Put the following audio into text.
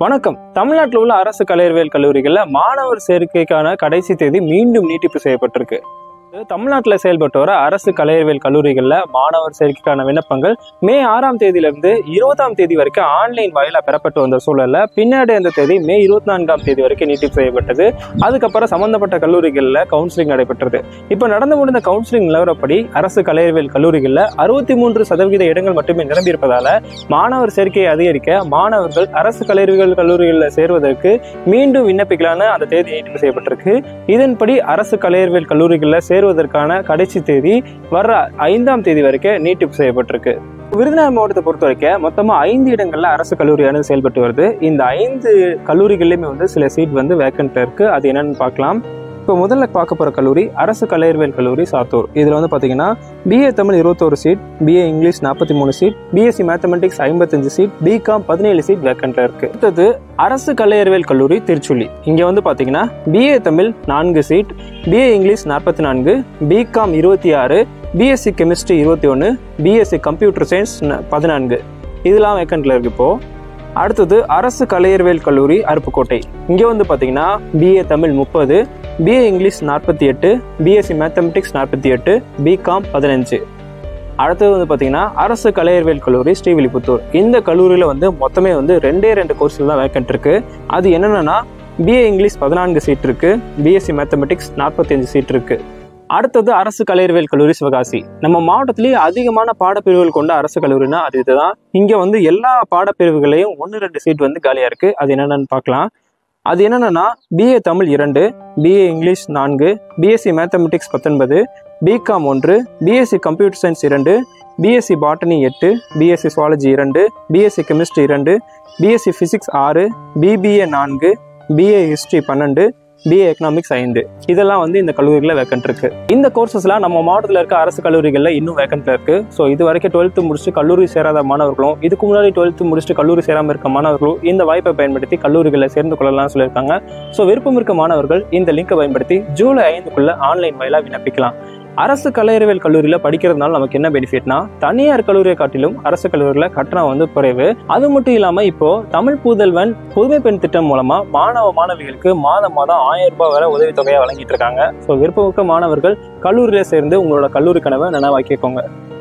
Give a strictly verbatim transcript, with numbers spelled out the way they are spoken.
வணக்கம். தமிழ்நாட்டில் உள்ள அரசு கலை அறிவியல் கல்லூரிகளில் மாணவர் சேர்க்கைக்கான கடைசி தேதி மீண்டும் நீட்டிப்பு செய்யப்பட்டிருக்கு. தமிழ்நாட்டில் செயல்பட்டு வர அரசு கலை அறிவியல் கல்லூரிகளில் மாணவர் சேர்க்கைக்கான விண்ணப்பங்கள் மே ஆறாம் தேதியிலிருந்து இருபதாம் தேதி வரைக்கும் ஆன்லைன் வாயிலாக பெறப்பட்டு வந்த சூழலில் பின்னாடி அந்த தேதி மே இருபத்தி நான்காம் தேதி வரைக்கும் நீட்டிப்பு செய்யப்பட்டது. அதுக்கப்புறம் சம்பந்தப்பட்ட கல்லூரிகளில் கவுன்சிலிங் நடைபெற்றது. இப்போ நடந்து முடிந்த கவுன்சிலிங் நிலவரப்படி அரசு கலை அறிவியல் கல்லூரிகளில் அறுபத்தி மூன்று சதவீத இடங்கள் மட்டுமே நிரம்பியிருப்பதால மாணவர் சேர்க்கையை அதிகரிக்க மாணவர்கள் அரசு கலை அறிவியல் கல்லூரிகளில் சேர்வதற்கு மீண்டும் விண்ணப்பிக்கலான அந்த தேதி நீட்டிப்பு செய்யப்பட்டிருக்கு. இதன்படி அரசு கலை அறிவியல் கல்லூரிகளில் சேருவதற்கான கடைசி தேதி வர ஐந்தாம் தேதி வரைக்கும் நீட்டிப்பு செய்யப்பட்டிருக்கு. விருதுநகர் மாவட்டத்தை பொறுத்த வரைக்கும் மொத்தமா ஐந்து இடங்கள்ல அரசு கல்லூரியானது செயல்பட்டு வருது. இந்த ஐந்து கல்லூரிகளிலுமே வந்து சில சீட் வந்து வேக்கன்ட்ல இருக்கு. அது என்னன்னு பார்க்கலாம். இப்போ முதல்ல பார்க்க போற கல்லூரி அரசு கலை அறிவியல் கல்லூரி சாத்தூர். இதுல வந்து பாத்தீங்கன்னா பிஏ தமிழ் இருபத்தோரு சீட், பிஏ இங்கிலீஷ் நாற்பத்தி மூணு சீட், பிஎஸ்சி மேத்தமெட்டிக்ஸ் ஐம்பத்தஞ்சு சீட், பிகாம் பதினேழு சீட் வேக்கன்ட்ல இருக்கு. அடுத்தது அரசு கலை அறிவியல் கல்லூரி திருச்சுழி. இங்க வந்து பாத்தீங்கன்னா பிஏ தமிழ் நான்கு சீட், பிஏ இங்கிலீஷ் நாற்பத்தி நான்கு, பிகாம் இருபத்தி ஆறு, பிஎஸ்சி கெமிஸ்ட்ரி இருபத்தி ஒன்னு, பிஎஸ்சி கம்ப்யூட்டர் சயின்ஸ் பதினான்கு இதெல்லாம் வேக்கன்ட்ல இருக்கு. இப்போ அடுத்தது அரசு கலை அறிவியல் கல்லூரி அருப்புக்கோட்டை. இங்க வந்து பாத்தீங்கன்னா பிஏ தமிழ் முப்பது, பிஏ இங்கிலீஷ் நாற்பத்தி எட்டு, பிஎஸ்சி மேத்தமெட்டிக்ஸ் நாற்பத்தி எட்டு, பிகாம் பதினஞ்சு. அடுத்தது வந்து பாத்தீங்கன்னா அரசு கலை அறிவியல் கல்லூரி ஸ்ரீவில்லிபுத்தூர். இந்த கல்லூரியில வந்து மொத்தமே வந்து ரெண்டே ரெண்டு கோர்ஸ்ல தான் வேக்கன்ட் இருக்கு. அது என்னன்னா பிஏ இங்கிலீஷ் பதினான்கு சீட் இருக்கு, பிஎஸ்சி மேத்தமெட்டிக்ஸ் நாற்பத்தி அஞ்சு சீட் இருக்கு. அடுத்தது அரசு கலை அறிவியல் கல்லூரி சிவகாசி. நம்ம மாவட்டத்திலேயே அதிகமான பாடப்பிரிவுகள் கொண்ட அரசு கல்லூரினா அது இதுதான். இங்க வந்து எல்லா பாடப்பிரிவுகளையும் ஒன்னு ரெண்டு சீட் வந்து காலியா இருக்கு. அது என்னன்னு பார்க்கலாம். அது என்னன்னா பிஏ தமிழ் இரண்டு, பிஏ இங்கிலீஷ் நான்கு, பிஎஸ்சி மேத்தமெட்டிக்ஸ் பத்தொன்பது, பிகாம் ஒன்று, பிஎஸ்சி கம்ப்யூட்டர் சயின்ஸ் இரண்டு, பிஎஸ்சி பாட்டனி எட்டு, பிஎஸ்சி சுவாலஜி இரண்டு, பிஎஸ்சி கெமிஸ்ட்ரி இரண்டு, பிஎஸ்சி பிசிக்ஸ் ஆறு, பிபிஏ நான்கு, பிஏ ஹிஸ்டரி பன்னெண்டு, பிஏ எக்கனாமிக்ஸ் ஐந்து. இதெல்லாம் வந்து இந்த கல்லூரிகளில் வேக்கன்ட் இருக்கு. இந்த கோர்சஸ்லாம் நம்ம மாவட்டத்தில் இருக்க அரசு கல்லூரிகளில் இன்னும் வேக்கன்ட்ல இருக்கு. ஸோ இது வரைக்கும் டுவெல்த்து முடிச்சுட்டு கல்லூரி சேராத மாணவர்களும் இதுக்கு முன்னாடி டுவெல்த்து முடிச்சுட்டு கல்லூரி சேராமல் இருக்க மாணவர்களும் இந்த வாய்ப்பை பயன்படுத்தி கல்லூரிகளில் சேர்ந்து கொள்ளலாம் சொல்லியிருக்காங்க. ஸோ விருப்பம் இருக்க மாணவர்கள் இந்த லிங்கை பயன்படுத்தி ஜூலை ஐந்துக்குள்ள ஆன்லைன் வாயிலாக விண்ணப்பிக்கலாம். அரசு கலை அறிவியல் கல்லூரியில படிக்கிறதுனால நமக்கு என்ன பெனிஃபிட்னா, தனியார் கல்லூரியை காட்டிலும் அரசு கல்லூரியில கட்டணம் வந்து குறைவு. அது மட்டும் இல்லாம இப்போ தமிழ் புதல்வன் புதுமை பெண் திட்டம் மூலமா மாணவ மாணவிகளுக்கு மாதம் மாதம் ஆயிரம் ரூபாய் வரை உதவித்தொகையா வழங்கிட்டு இருக்காங்க. ஸோ விருப்பமிக்க மாணவர்கள் கல்லூரியில சேர்ந்து உங்களோட கல்லூரி கனவை நனவாக்கிக்கோங்க.